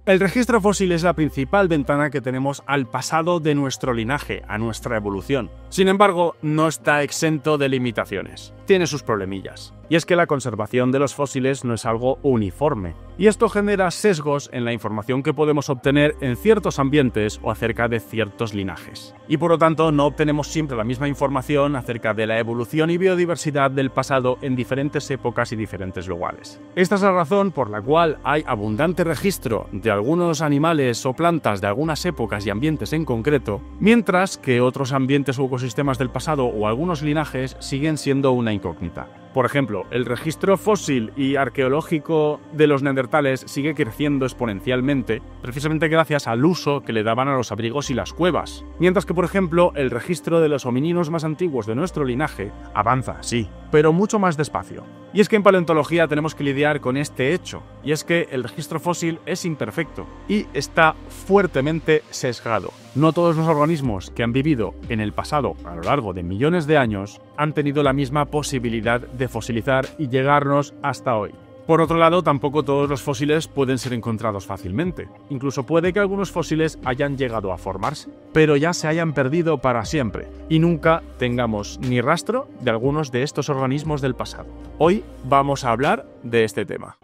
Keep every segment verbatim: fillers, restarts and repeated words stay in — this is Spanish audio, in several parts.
El registro fósil es la principal ventana que tenemos al pasado de nuestro linaje, a nuestra evolución. Sin embargo, no está exento de limitaciones. Tiene sus problemillas. Y es que la conservación de los fósiles no es algo uniforme. Y esto genera sesgos en la información que podemos obtener en ciertos ambientes o acerca de ciertos linajes. Y por lo tanto, no obtenemos siempre la misma información acerca de la evolución y biodiversidad del pasado en diferentes épocas y diferentes lugares. Esta es la razón por la cual hay abundante registro de algunos animales o plantas de algunas épocas y ambientes en concreto, mientras que otros ambientes o ecosistemas del pasado o algunos linajes siguen siendo una incógnita. Por ejemplo, el registro fósil y arqueológico de los neandertales sigue creciendo exponencialmente, precisamente gracias al uso que le daban a los abrigos y las cuevas. Mientras que, por ejemplo, el registro de los homininos más antiguos de nuestro linaje avanza, sí, pero mucho más despacio. Y es que en paleontología tenemos que lidiar con este hecho, y es que el registro fósil es imperfecto y está fuertemente sesgado. No todos los organismos que han vivido en el pasado a lo largo de millones de años han tenido la misma posibilidad de fosilizar y llegarnos hasta hoy. Por otro lado, tampoco todos los fósiles pueden ser encontrados fácilmente. Incluso puede que algunos fósiles hayan llegado a formarse, pero ya se hayan perdido para siempre y nunca tengamos ni rastro de algunos de estos organismos del pasado. Hoy vamos a hablar de este tema.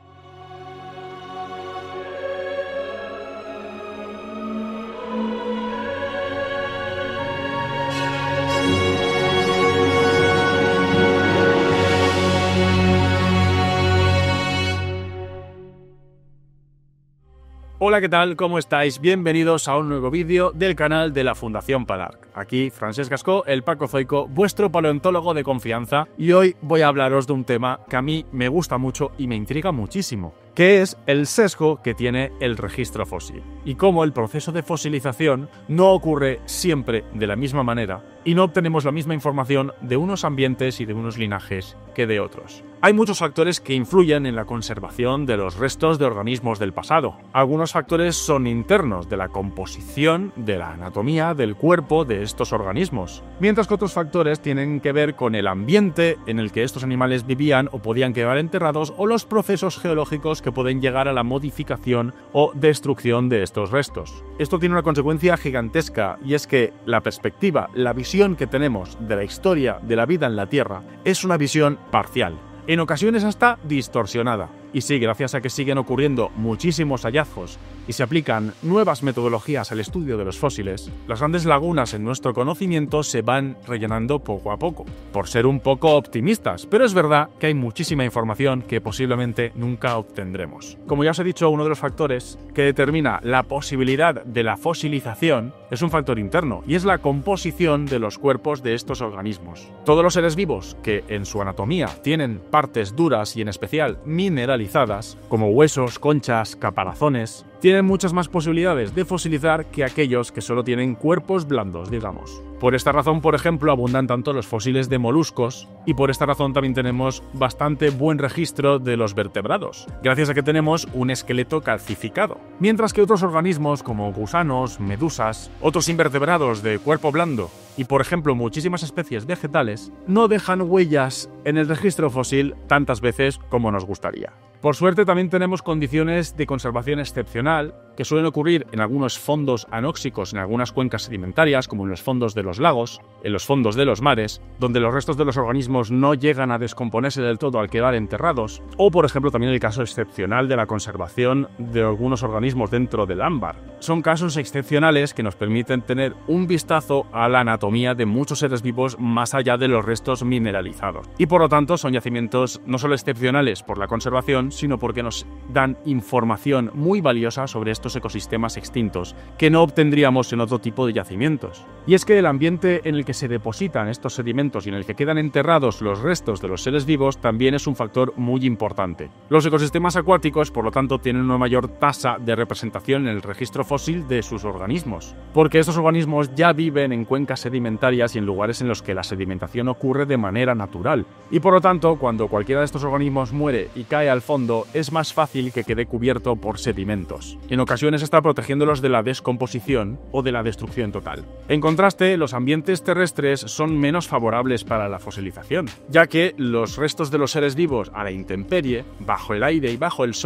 Hola, ¿qué tal? ¿Cómo estáis? Bienvenidos a un nuevo vídeo del canal de la Fundación PADARC. Aquí Francesc Gascó, el Paco Zoico, vuestro paleontólogo de confianza, y hoy voy a hablaros de un tema que a mí me gusta mucho y me intriga muchísimo, que es el sesgo que tiene el registro fósil y cómo el proceso de fosilización no ocurre siempre de la misma manera y no obtenemos la misma información de unos ambientes y de unos linajes que de otros. Hay muchos factores que influyen en la conservación de los restos de organismos del pasado. Algunos factores son internos, de la composición, de la anatomía, del cuerpo de estos organismos, mientras que otros factores tienen que ver con el ambiente en el que estos animales vivían o podían quedar enterrados o los procesos geológicos que pueden llegar a la modificación o destrucción de estos restos. Esto tiene una consecuencia gigantesca, y es que la perspectiva, la visión que tenemos de la historia de la vida en la Tierra es una visión parcial, en ocasiones hasta distorsionada. Y sí, gracias a que siguen ocurriendo muchísimos hallazgos y se aplican nuevas metodologías al estudio de los fósiles, las grandes lagunas en nuestro conocimiento se van rellenando poco a poco, por ser un poco optimistas, pero es verdad que hay muchísima información que posiblemente nunca obtendremos. Como ya os he dicho, uno de los factores que determina la posibilidad de la fosilización es un factor interno, y es la composición de los cuerpos de estos organismos. Todos los seres vivos que en su anatomía tienen partes duras y en especial mineralizadas, como huesos, conchas, caparazones, tienen muchas más posibilidades de fosilizar que aquellos que solo tienen cuerpos blandos, digamos. Por esta razón, por ejemplo, abundan tanto los fósiles de moluscos, y por esta razón también tenemos bastante buen registro de los vertebrados, gracias a que tenemos un esqueleto calcificado. Mientras que otros organismos como gusanos, medusas, otros invertebrados de cuerpo blando y, por ejemplo, muchísimas especies vegetales, no dejan huellas en el registro fósil tantas veces como nos gustaría. Por suerte, también tenemos condiciones de conservación excepcional que suelen ocurrir en algunos fondos anóxicos, en algunas cuencas sedimentarias, como en los fondos de los lagos, en los fondos de los mares, donde los restos de los organismos no llegan a descomponerse del todo al quedar enterrados, o por ejemplo también el caso excepcional de la conservación de algunos organismos dentro del ámbar. Son casos excepcionales que nos permiten tener un vistazo a la anatomía de muchos seres vivos más allá de los restos mineralizados. Y por lo tanto son yacimientos no solo excepcionales por la conservación, sino porque nos dan información muy valiosa sobre estos ecosistemas extintos que no obtendríamos en otro tipo de yacimientos. Y es que el ambiente en el que se depositan estos sedimentos y en el que quedan enterrados los restos de los seres vivos también es un factor muy importante. Los ecosistemas acuáticos, por lo tanto, tienen una mayor tasa de representación en el registro fósil de sus organismos, porque estos organismos ya viven en cuencas sedimentarias y en lugares en los que la sedimentación ocurre de manera natural. Y por lo tanto, cuando cualquiera de estos organismos muere y cae al fondo, es más fácil que quede cubierto por sedimentos. En ocasiones está protegiéndolos de la descomposición o de la destrucción total. En contraste, los ambientes terrestres son menos favorables para la fosilización, ya que los restos de los seres vivos a la intemperie, bajo el aire y bajo el sol,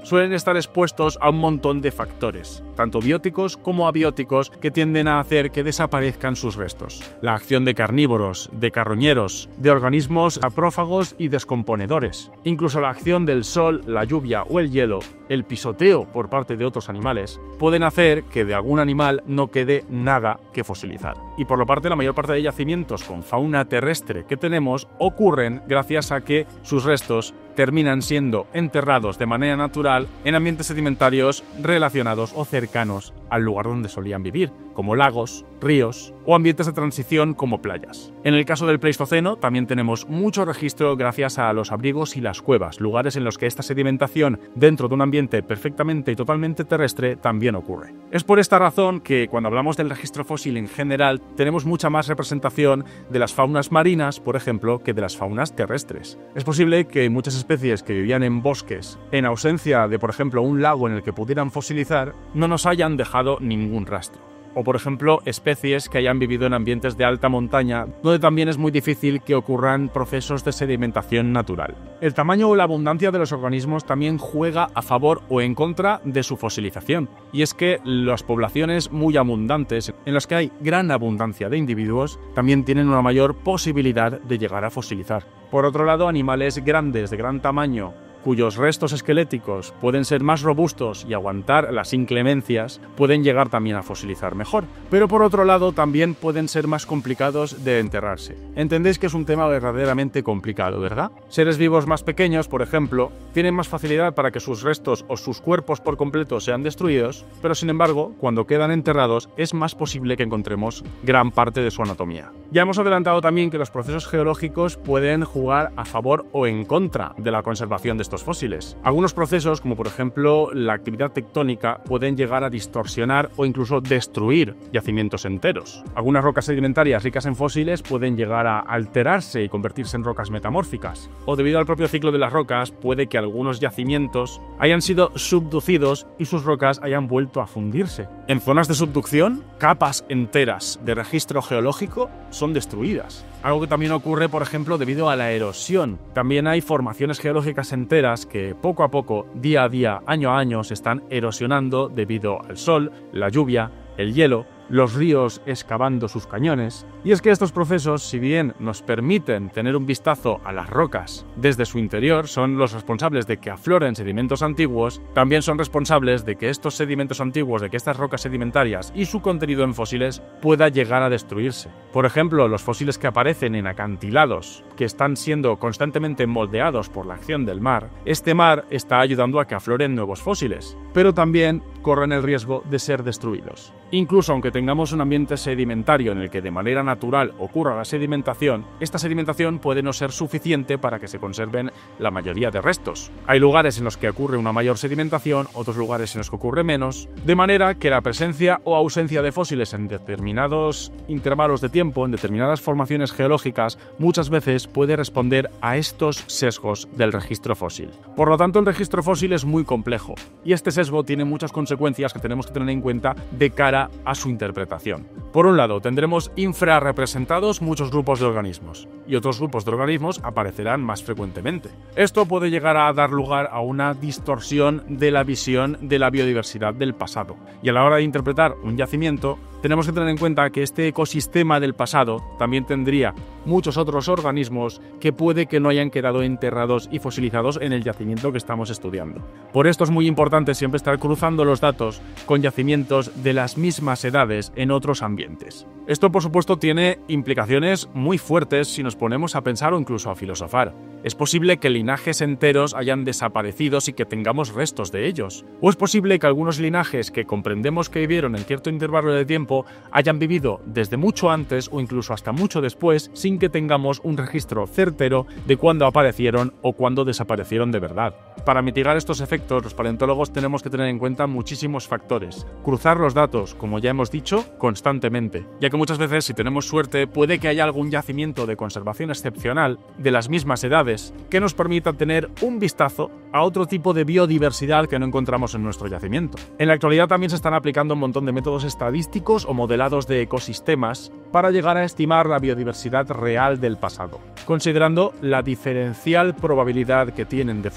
suelen estar expuestos a un montón de factores, tanto bióticos como abióticos, que tienden a hacer que desaparezcan sus restos. La acción de carnívoros, de carroñeros, de organismos saprófagos y descomponedores. Incluso la acción del sol, la lluvia o el hielo, el pisoteo por parte de otros animales, pueden hacer que de algún animal no quede nada que fosilizar. Y por lo parte, la mayor parte de yacimientos con fauna terrestre que tenemos ocurren gracias a que sus restos terminan siendo enterrados de manera natural en ambientes sedimentarios relacionados o cercanos al lugar donde solían vivir, como lagos, ríos o ambientes de transición como playas. En el caso del Pleistoceno también tenemos mucho registro gracias a los abrigos y las cuevas, lugares en los que esta sedimentación dentro de un ambiente perfectamente y totalmente terrestre también ocurre. Es por esta razón que cuando hablamos del registro fósil en general tenemos mucha más representación de las faunas marinas, por ejemplo, que de las faunas terrestres. Es posible que muchas especies que vivían en bosques, en ausencia de, por ejemplo, un lago en el que pudieran fosilizar, no nos hayan dejado ningún rastro. O, por ejemplo, especies que hayan vivido en ambientes de alta montaña, donde también es muy difícil que ocurran procesos de sedimentación natural. El tamaño o la abundancia de los organismos también juega a favor o en contra de su fosilización. Y es que las poblaciones muy abundantes, en las que hay gran abundancia de individuos, también tienen una mayor posibilidad de llegar a fosilizar. Por otro lado, animales grandes, de gran tamaño, cuyos restos esqueléticos pueden ser más robustos y aguantar las inclemencias, pueden llegar también a fosilizar mejor. Pero por otro lado también pueden ser más complicados de enterrarse. Entendéis que es un tema verdaderamente complicado, ¿verdad? Seres vivos más pequeños, por ejemplo, tienen más facilidad para que sus restos o sus cuerpos por completo sean destruidos, pero sin embargo, cuando quedan enterrados es más posible que encontremos gran parte de su anatomía. Ya hemos adelantado también que los procesos geológicos pueden jugar a favor o en contra de la conservación de estos fósiles. Algunos procesos, como por ejemplo la actividad tectónica, pueden llegar a distorsionar o incluso destruir yacimientos enteros. Algunas rocas sedimentarias ricas en fósiles pueden llegar a alterarse y convertirse en rocas metamórficas. O debido al propio ciclo de las rocas, puede que algunos yacimientos hayan sido subducidos y sus rocas hayan vuelto a fundirse. En zonas de subducción, capas enteras de registro geológico son destruidas. Algo que también ocurre, por ejemplo, debido a la erosión. También hay formaciones geológicas enteras que poco a poco, día a día, año a año, se están erosionando debido al sol, la lluvia, el hielo, los ríos excavando sus cañones. Y es que estos procesos, si bien nos permiten tener un vistazo a las rocas desde su interior, son los responsables de que afloren sedimentos antiguos, también son responsables de que estos sedimentos antiguos, de que estas rocas sedimentarias y su contenido en fósiles pueda llegar a destruirse. Por ejemplo, los fósiles que aparecen en acantilados, que están siendo constantemente moldeados por la acción del mar, este mar está ayudando a que afloren nuevos fósiles, pero también corren el riesgo de ser destruidos. Incluso aunque tengamos un ambiente sedimentario en el que de manera natural ocurra la sedimentación, esta sedimentación puede no ser suficiente para que se conserven la mayoría de restos. Hay lugares en los que ocurre una mayor sedimentación, otros lugares en los que ocurre menos, de manera que la presencia o ausencia de fósiles en determinados intervalos de tiempo, en determinadas formaciones geológicas, muchas veces puede responder a estos sesgos del registro fósil. Por lo tanto, el registro fósil es muy complejo y este sesgo tiene muchas consecuencias que tenemos que tener en cuenta de cara a su interpretación. Por un lado, tendremos infrarrepresentados muchos grupos de organismos y otros grupos de organismos aparecerán más frecuentemente. Esto puede llegar a dar lugar a una distorsión de la visión de la biodiversidad del pasado. Y a la hora de interpretar un yacimiento, tenemos que tener en cuenta que este ecosistema del pasado también tendría muchos otros organismos que puede que no hayan quedado enterrados y fosilizados en el yacimiento que estamos estudiando. Por esto es muy importante siempre estar cruzando los datos con yacimientos de las mismas edades en otros ambientes. Esto, por supuesto, tiene implicaciones muy fuertes si nos ponemos a pensar o incluso a filosofar. Es posible que linajes enteros hayan desaparecido y que tengamos restos de ellos. O es posible que algunos linajes que comprendemos que vivieron en cierto intervalo de tiempo hayan vivido desde mucho antes o incluso hasta mucho después sin que tengamos un registro certero de cuándo aparecieron o cuándo desaparecieron de verdad. Para mitigar estos efectos, los paleontólogos tenemos que tener en cuenta muchísimos factores. Cruzar los datos, como ya hemos dicho, constantemente, ya que muchas veces, si tenemos suerte, puede que haya algún yacimiento de conservación excepcional de las mismas edades que nos permita tener un vistazo a otro tipo de biodiversidad que no encontramos en nuestro yacimiento. En la actualidad también se están aplicando un montón de métodos estadísticos o modelados de ecosistemas para llegar a estimar la biodiversidad real del pasado, considerando la diferencial probabilidad que tienen de fosilizar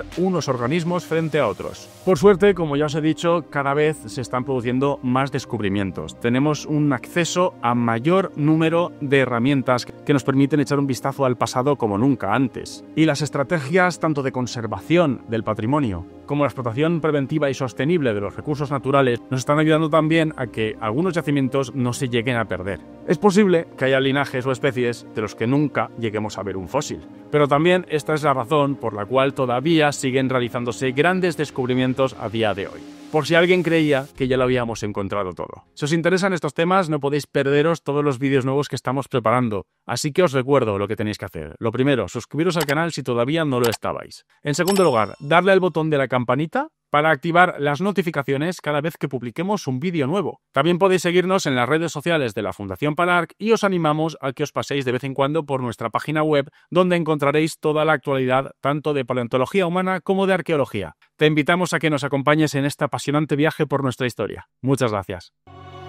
diferenciar unos organismos frente a otros. Por suerte, como ya os he dicho, cada vez se están produciendo más descubrimientos. Tenemos un acceso a mayor número de herramientas que nos permiten echar un vistazo al pasado como nunca antes. Y las estrategias tanto de conservación del patrimonio como la explotación preventiva y sostenible de los recursos naturales nos están ayudando también a que algunos yacimientos no se lleguen a perder. Es posible que haya linajes o especies de los que nunca lleguemos a ver un fósil, pero también esta es la razón por la cual todavía siguen realizándose grandes descubrimientos a día de hoy. Por si alguien creía que ya lo habíamos encontrado todo. Si os interesan estos temas, no podéis perderos todos los vídeos nuevos que estamos preparando. Así que os recuerdo lo que tenéis que hacer. Lo primero, suscribiros al canal si todavía no lo estabais. En segundo lugar, darle al botón de la campanita para activar las notificaciones cada vez que publiquemos un vídeo nuevo. También podéis seguirnos en las redes sociales de la Fundación Palarc y os animamos a que os paséis de vez en cuando por nuestra página web, donde encontraréis toda la actualidad tanto de paleontología humana como de arqueología. Te invitamos a que nos acompañes en este apasionante viaje por nuestra historia. Muchas gracias.